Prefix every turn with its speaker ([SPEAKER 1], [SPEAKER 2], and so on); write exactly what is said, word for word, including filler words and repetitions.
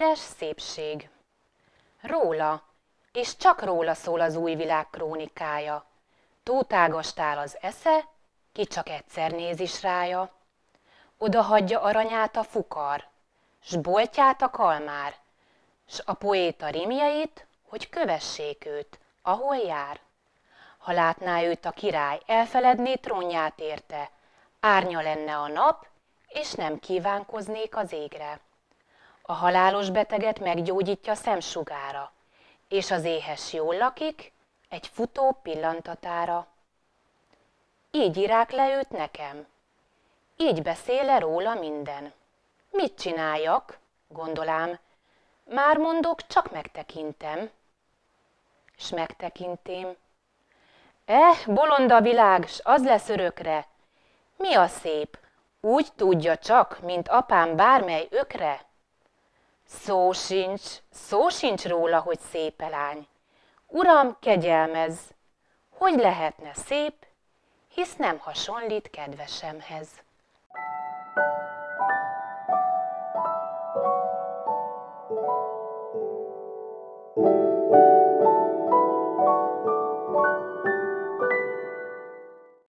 [SPEAKER 1] Éhes szépség. Róla, és csak róla szól az új világ krónikája. Túltágastál az esze, ki csak egyszer néz is rája. Oda hagyja aranyát a fukar, s boltját a kalmár, s a poéta rimjeit, hogy kövessék őt, ahol jár. Ha látná őt a király, elfeledné trónját érte, árnya lenne a nap, és nem kívánkoznék az égre. A halálos beteget meggyógyítja szemsugára, és az éhes jól lakik egy futó pillantatára. Így írák le őt nekem, így beszél le róla minden. Mit csináljak, gondolám, már mondok, csak megtekintem. S megtekintém. Eh, bolond a világ, s az lesz örökre. Mi a szép, úgy tudja csak, mint apám bármely ökre? Szó sincs, szó sincs róla, hogy szép lány. Uram, kegyelmez, hogy lehetne szép, hisz nem hasonlít kedvesemhez.